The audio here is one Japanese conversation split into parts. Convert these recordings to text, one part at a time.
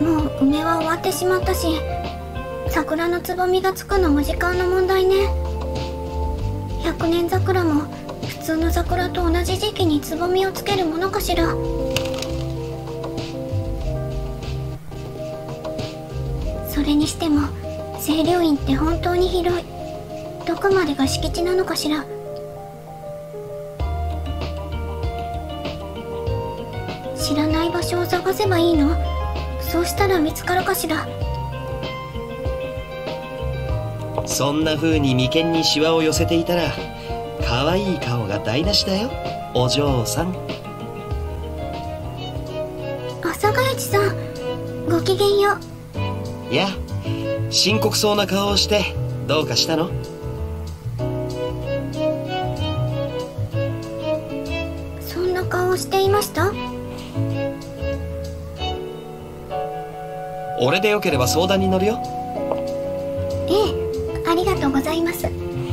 もう梅は終わってしまったし、桜のつぼみがつくのも時間の問題ね。百年桜も普通の桜と同じ時期につぼみをつけるものかしら。それにしても清涼院って本当に広い。どこまでが敷地なのかしら。知らない場所を探せばいいの？そうしたら見つかるかしら。 そんな風に眉間にシワを寄せていたら可愛い顔が台無しだよ、お嬢さん。 阿佐ヶ谷さん、ごきげんよう。 いや、深刻そうな顔をしてどうかしたの？ そんな顔をしていました？ 俺でよければ相談に乗るよ。 ええ、ありがとうございます。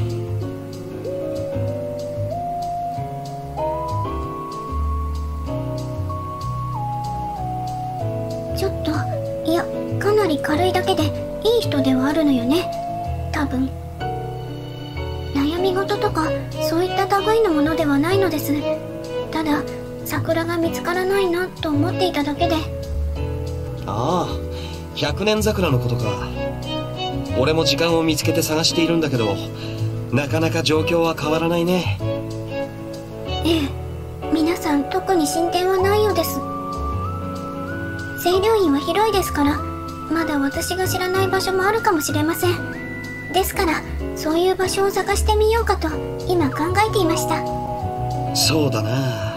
ちょっと、いや、かなり軽いだけでいい人ではあるのよね、多分。悩み事とかそういった類のものではないのです。ただ桜が見つからないなと思っていただけで。 ああ、百年桜のことか。俺も時間を見つけて探しているんだけど、なかなか状況は変わらないね。 ええ、皆さん特に進展はないようです。清涼院は広いですから、まだ私が知らない場所もあるかもしれません。ですからそういう場所を探してみようかと今考えていました。 そうだな。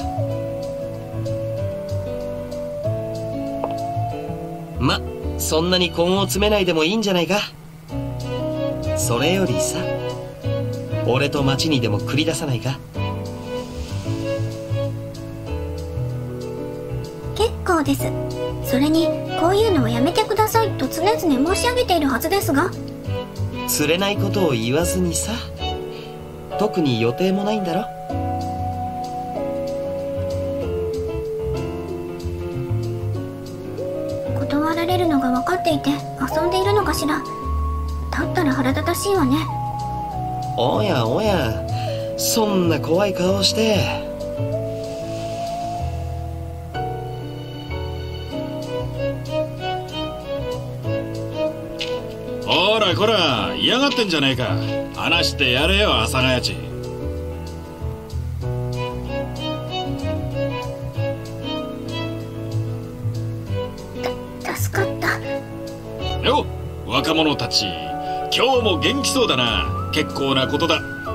ま、そんなに根を詰めないでもいいんじゃないか。それよりさ、俺と町にでも繰り出さないか。 結構です。それにこういうのはやめてくださいと常々申し上げているはずですが。 釣れないことを言わずにさ。特に予定もないんだろ。 断られるのが分かっていて遊んでいるのかしら。だったら腹立たしいわね。 おやおや、そんな怖い顔をして。 ほらこら、嫌がってんじゃねえか。話してやれよ、阿佐ヶ谷ち。 助かった。 よっ、若者たち、今日も元気そうだな。結構なことだ。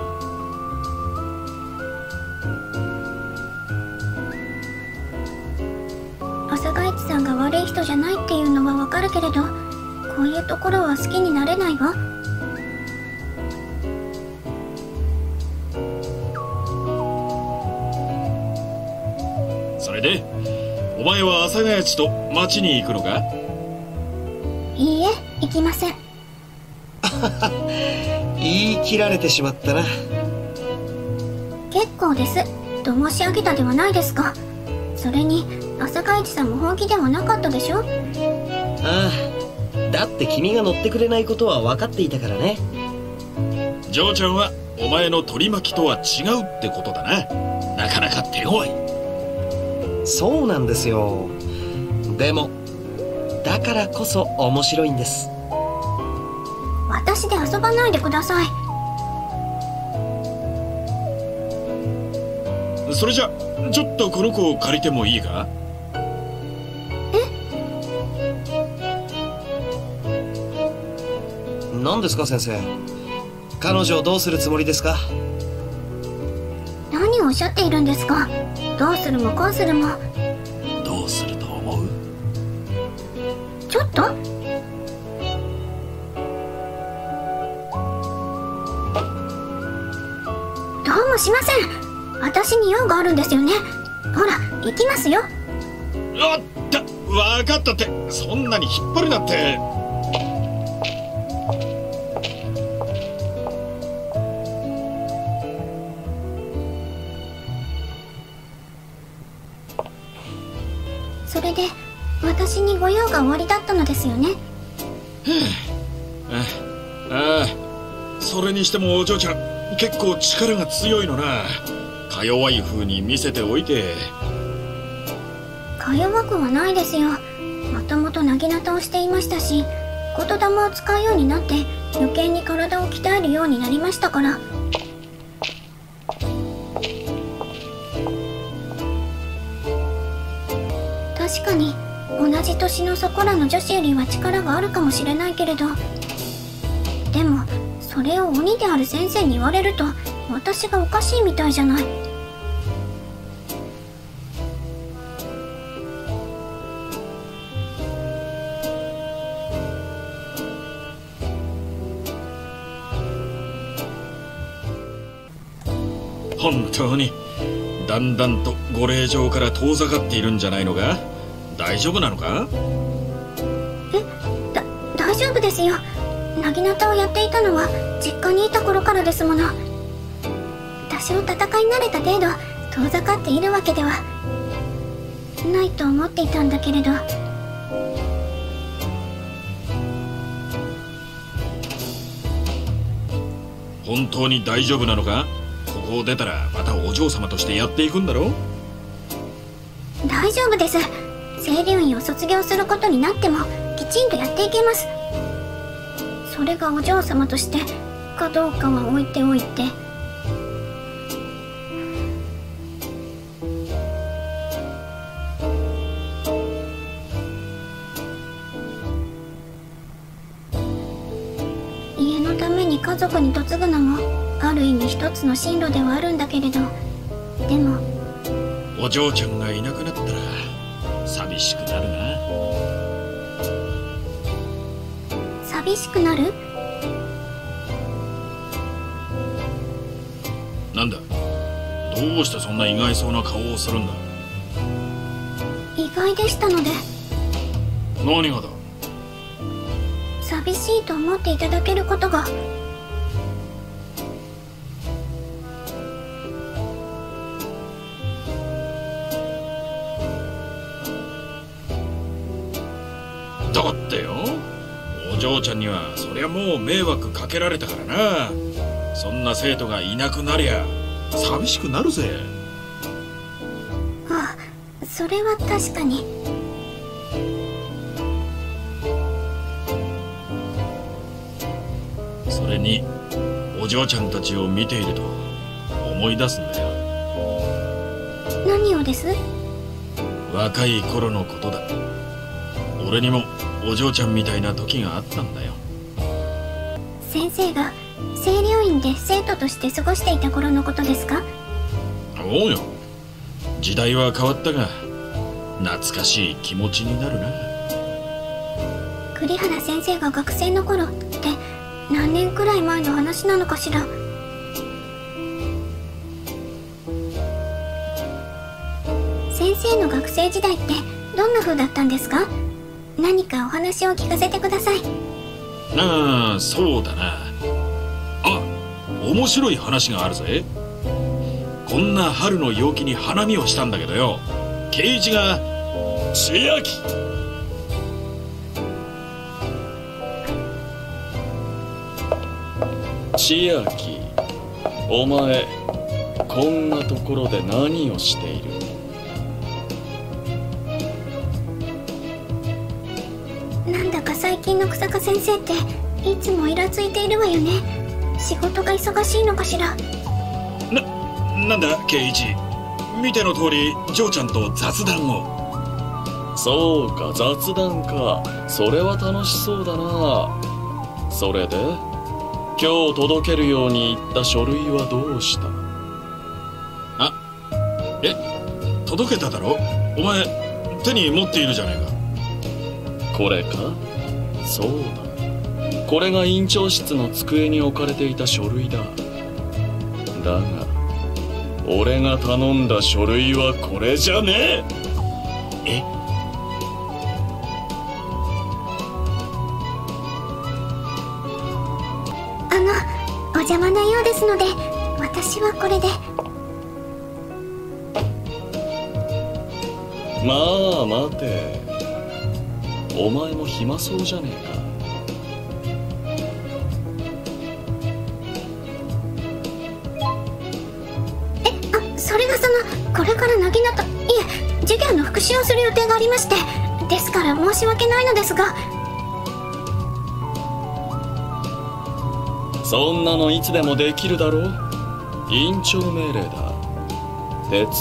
阿佐ヶ谷さんが悪い人じゃないっていうのはわかるけれど、こういうところは好きになれないわ。 それでお前は阿佐ヶ谷ちと町に行くのか？ いいえ、行きません。 言い切られてしまったな。 結構ですと申し上げたではないですか。それに阿佐ヶ谷さんも本気ではなかったでしょ。 ああ、だって君が乗ってくれないことは分かっていたからね。 嬢ちゃんはお前の取り巻きとは違うってことだな。なかなか手強い。 そうなんですよ。でもだからこそ面白いんです。 私で遊ばないでください。 それじゃちょっとこの子を借りてもいいか？ 何ですか先生、彼女をどうするつもりですか？ 何をおっしゃっているんですか。どうするもこうするも。 どうすると思う？ ちょっとどうもしません。私に用があるんですよね。ほら行きますよ。 おっと、分かったって。そんなに引っ張るなって。 それで私にご用がおありだったのですよね。 ああ、それにしてもお嬢ちゃん結構力が強いのな。か弱い風に見せておいて。 か弱くはないですよ。もともとなぎなたをしていましたし、言霊を使うようになって余計に体を鍛えるようになりましたから。確かに同じ年のそこらの女子よりは力があるかもしれないけれど、でもそれを鬼である先生に言われると私がおかしいみたいじゃない。 本当にだんだんとご令嬢から遠ざかっているんじゃないのか。大丈夫なのか。 大丈夫ですよ。なぎなたをやっていたのは実家にいた頃からですもの。多少戦い慣れた程度遠ざかっているわけではないと思っていたんだけれど。 本当に大丈夫なのか。ここを出たらまたお嬢様としてやっていくんだろ。 大丈夫です。青龍院を卒業することになってもきちんとやっていけます。それがお嬢様としてかどうかは置いておいて。家のために家族に嫁ぐのもある意味一つの進路ではあるんだけれど、でもお嬢ちゃんがいなくなったら寂しくなるな。 寂しくなる？ なんだ、どうしてそんな意外そうな顔をするんだ。 意外でしたので。 何がだ。 寂しいと思っていただけることが。 だってよ、お嬢ちゃんにはそりゃもう迷惑かけられたからな。そんな生徒がいなくなりゃ寂しくなるぜ。 ああ、それは確かに。 それにお嬢ちゃんたちを見ていると思い出すんだよ。 何をです？ 若い頃のことだ。俺にもお嬢ちゃんみたいな時があったんだよ。 先生が青龍院で生徒として過ごしていた頃のことですか？ おうよ。時代は変わったが懐かしい気持ちになるな。 栗原先生が学生の頃って何年くらい前の話なのかしら。先生の学生時代ってどんな風だったんですか？何かお話を聞かせてください。 ああ、そうだな。あ、面白い話があるぜ。こんな春の陽気に花見をしたんだけどよ、圭一が千秋。 千秋、お前こんなところで何をしている？ なんだか最近の草加先生っていつもイラついているわよね。仕事が忙しいのかしら。 なんだ圭一、見ての通り嬢ちゃんと雑談を。 そうか、雑談か。それは楽しそうだな。それで今日届けるように言った書類はどうした？ 届けただろ。お前手に持っているじゃないか。 これか？そうだ、これが院長室の机に置かれていた書類だ。だが俺が頼んだ書類はこれじゃねえ。 お邪魔なようですので私はこれで。 まあ待て、 お前も暇そうじゃねえか。 それがこれからなぎなた、いえ、授業の復習をする予定がありまして、ですから申し訳ないのですが。 そんなのいつでもできるだろう。院長命令だ。手伝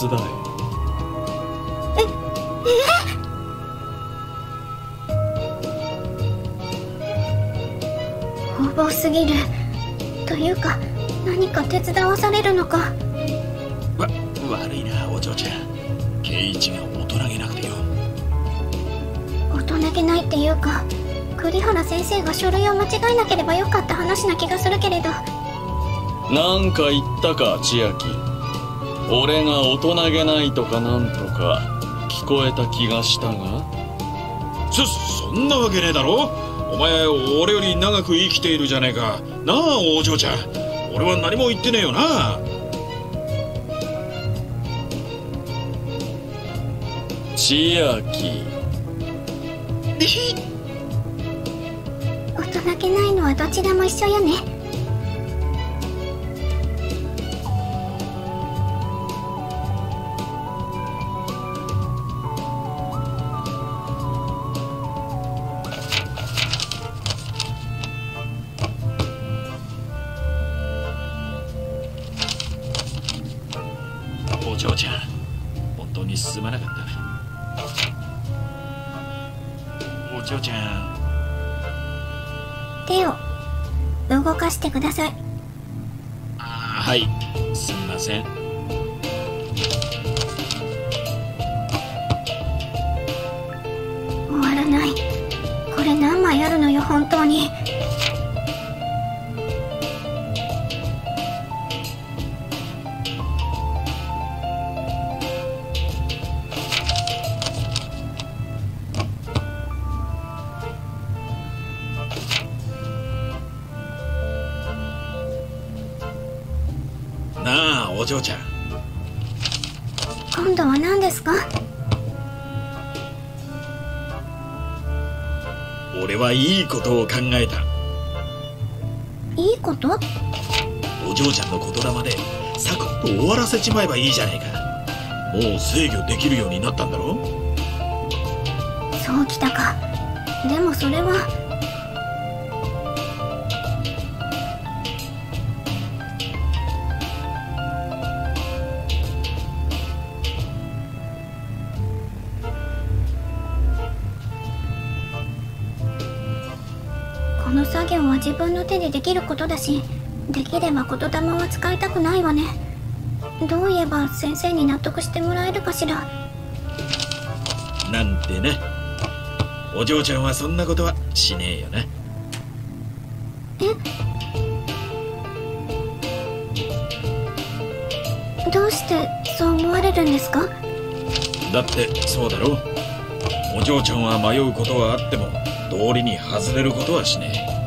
横暴すぎる。というか、何か手伝わされるのか。 悪いな、お嬢ちゃん。圭一が大人げなくてよ。 大人げないっていうか、栗原先生が書類を間違えなければよかった話な気がするけれど。 なんか言ったか、千秋。俺が大人げないとかなんとか聞こえた気がしたが。 そんなわけねえだろ。お前俺より長く生きているじゃねえか。なあお嬢ちゃん、俺は何も言ってねえよな。 千秋。 大人げないのはどちらも一緒よね。 お嬢ちゃん、本当にすまなかった。お嬢ちゃん、 手を動かしてください。 はい、すみません。 終わらない。これ何枚あるのよ、本当に。 なあお嬢ちゃん、 今度は何ですか？ 俺はいいことを考えた。 いいこと？ お嬢ちゃんの言霊でサクッと終わらせちまえばいいじゃねえか。もう制御できるようになったんだろ。 そうきたか。でもそれは。この作業は自分の手でできることだし、できれば言霊は使いたくないわね。どう言えば先生に納得してもらえるかしら。 なんてね。お嬢ちゃんはそんなことはしねえよな。 どうしてそう思われるんですか？ だってそうだろ。お嬢ちゃんは迷うことはあっても道理に外れることはしねえ。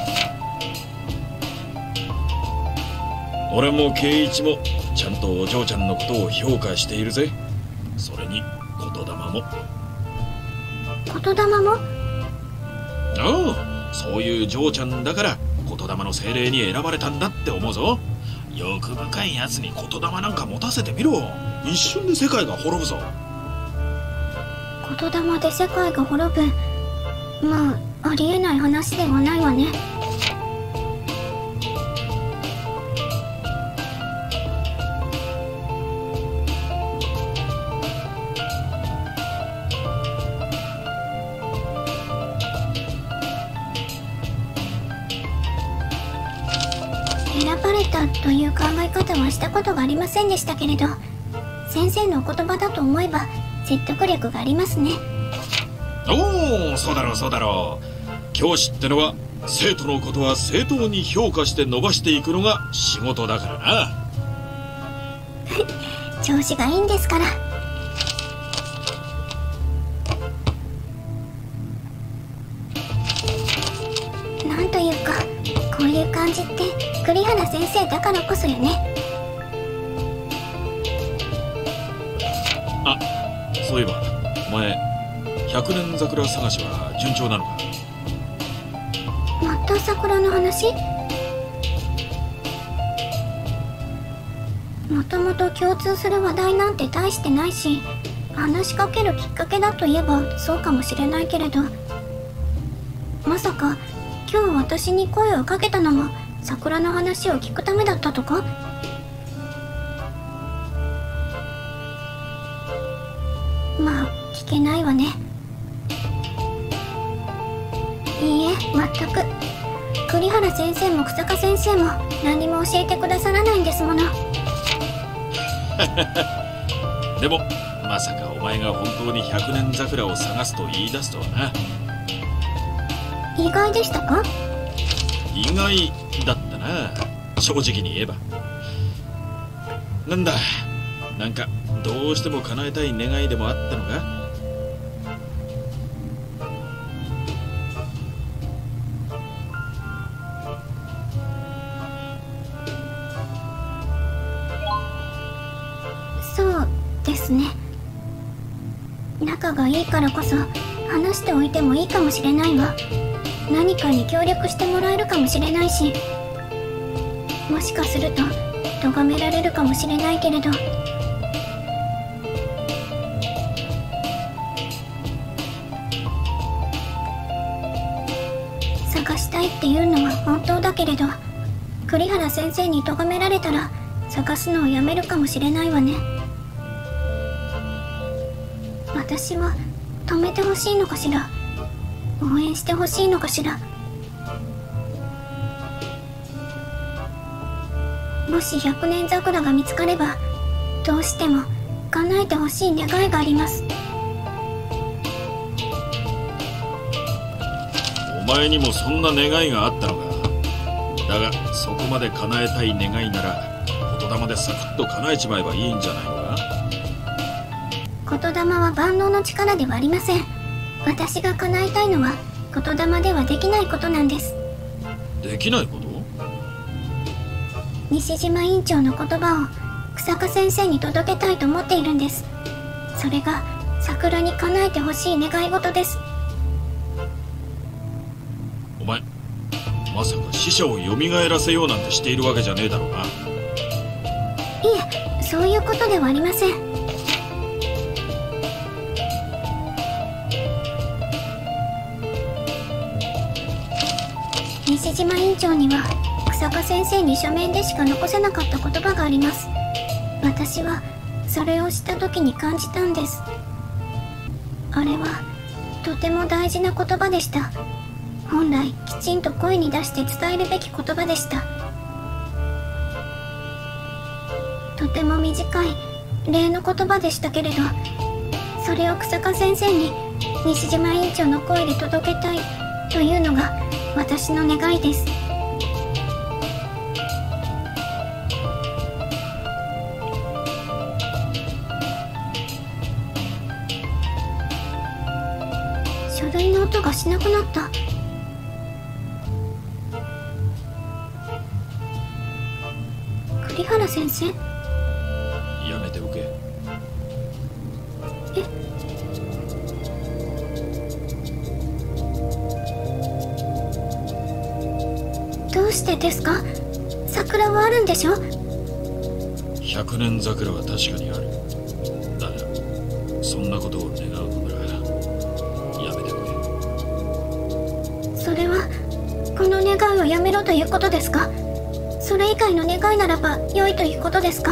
俺も圭一もちゃんとお嬢ちゃんのことを評価しているぜ。それに言霊も。 言霊も？ ああ、そういう嬢ちゃんだから言霊の精霊に選ばれたんだって思うぞ。欲深いやつに言霊なんか持たせてみろ。一瞬で世界が滅ぶぞ。 言霊で世界が滅ぶ。まあ、ありえない話ではないわね。選ばれたという考え方はしたことがありませんでしたけれど、先生のお言葉だと思えば説得力がありますね。 おお、そうだろうそうだろう。教師ってのは生徒のことは正当に評価して伸ばしていくのが仕事だからな。 調子がいいんですから。なんというか、こういう感じって栗原先生だからこそよね。 あ、そういえばお前 100年桜探しは順調なのか？ また桜の話？もともと共通する話題なんて大してないし、話しかけるきっかけだといえばそうかもしれないけれど、まさか今日私に声をかけたのも桜の話を聞くためだったとか？まあ聞けないわね。いいえ、全く。栗原先生も草加先生も何も教えてくださらないんですもの。 でもまさかお前が本当に100年桜を探すと言い出すとはな。 意外でしたか？ 意外だったな、正直に言えば。なんだ、なんかどうしても叶えたい願いでもあったのか？ そうですね。仲がいいからこそ話しておいてもいいかもしれないわ。何かに協力してもらえるかもしれないし、もしかすると咎められるかもしれないけれど、探したいっていうのは本当だけれど、栗原先生に咎められたら探すのをやめるかもしれないわね。私は止めてほしいのかしら、応援してほしいのかしら。もし100年桜が見つかれば、どうしても叶えてほしい願いがあります。 お前にもそんな願いがあったのか。だがそこまで叶えたい願いなら言霊でサクッと叶えちまえばいいんじゃないのか？ 言霊は万能の力ではありません。私が叶えたいのは言霊ではできないことなんです。 できないこと？ 西島院長の言葉を草加先生に届けたいと思っているんです。それが桜に叶えてほしい願い事です。 お前まさか死者を蘇らせようなんてしているわけじゃねえだろうな？いえ、そういうことではありません。西島院長には草加先生に書面でしか残せなかった言葉があります。私はそれをした時に感じたんです。あれはとても大事な言葉でした。本来きちんと声に出して伝えるべき言葉でした。とても短い礼の言葉でしたけれど、それを草加先生に西島院長の声で届けたいというのが私の願いです。書類の音がしなくなった。栗原先生？ やめておけ。 どうしてですか？桜はあるんでしょ ？100年桜は確かにある。だがそんなことを願うのならやめておけ。 それはこの願いをやめろということですか？それ以外の願いならば良いということですか？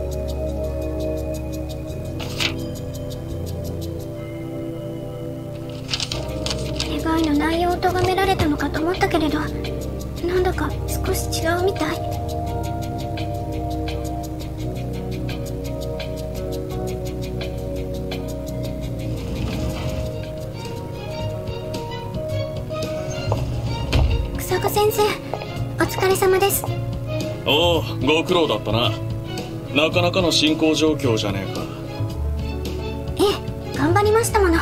願いの内容を咎められたのかと思ったけれど、なんだか少し違うみたい。草加先生、お疲れ様です。 おお、ご苦労だったな。なかなかの進行状況じゃねえか。 ええ、頑張りましたもの。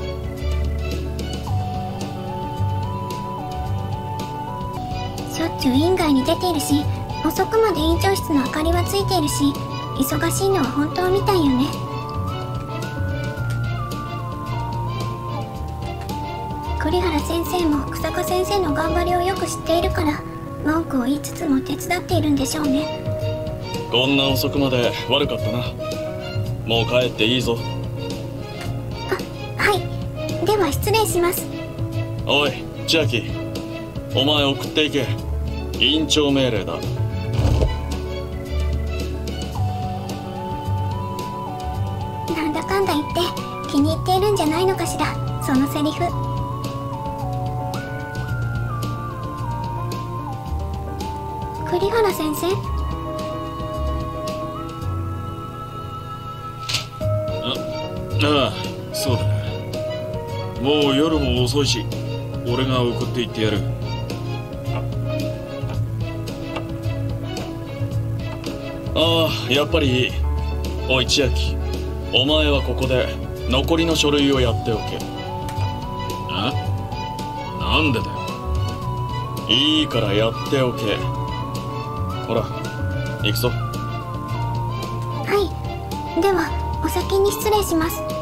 しょっちゅう院外に出ているし、遅くまで院長室の明かりはついているし、忙しいのは本当みたいよね。 栗原先生も草加先生の頑張りをよく知っているから文句を言いつつも手伝っているんでしょうね。 こんな遅くまで悪かったな。もう帰っていいぞ。 はい、では失礼します。 おい千秋、お前送っていけ。委員長命令だ。 なんだかんだ言って気に入っているんじゃないのかしら、そのセリフ。栗原先生、 ああ、そうだな。もう夜も遅いし、俺が送って行ってやる。 ああ、やっぱりいい。おい千秋、お前はここで残りの書類をやっておけ。 あ？なんでだよ。 いいからやっておけ。ほら、行くぞ。 はい、ではお先に失礼します。